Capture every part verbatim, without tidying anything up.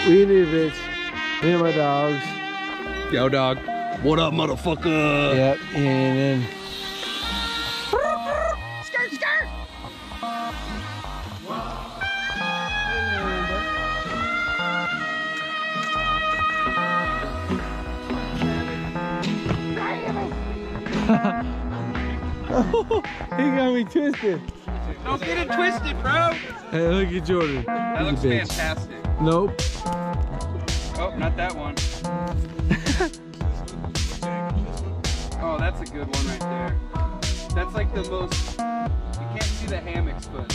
We need a bitch. Me and my dogs. Yo, dog. What up, motherfucker? Yep, and then. Skirt, skirt. He got me twisted. Don't get it twisted, bro. Hey, look at Jordan. That He's a looks bitch. fantastic. Nope. Oh, not that one. Oh, that's a good one right there. That's like the most, you can't see the hammocks, but.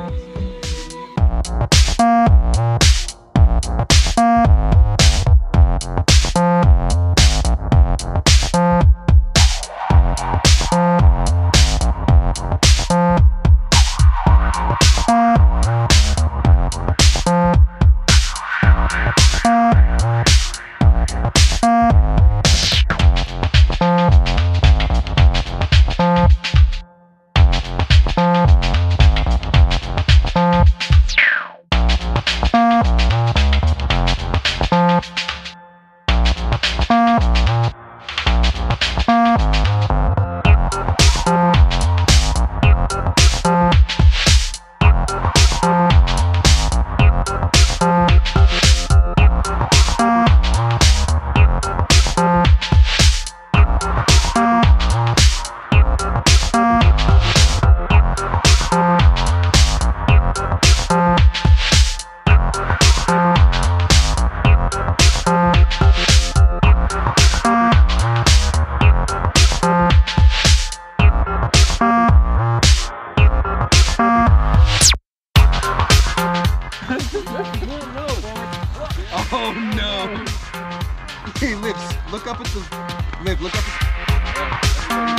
Oh no! Hey, Lips, look up at the. Liv, look up at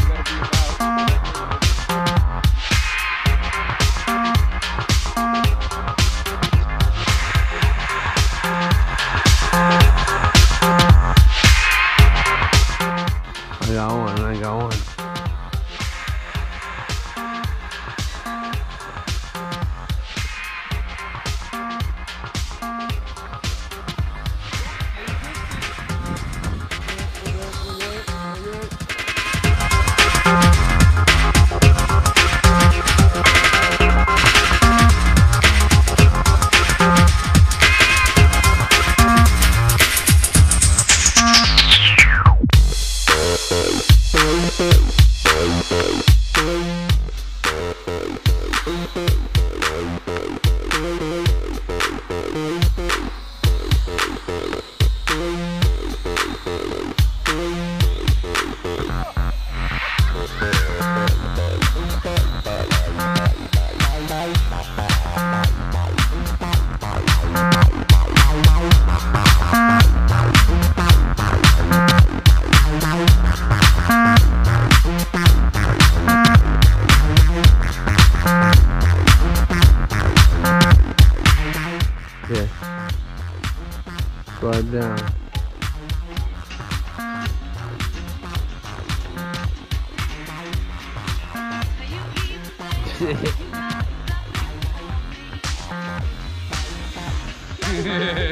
I got one, I got one. Yeah. Slide down. it.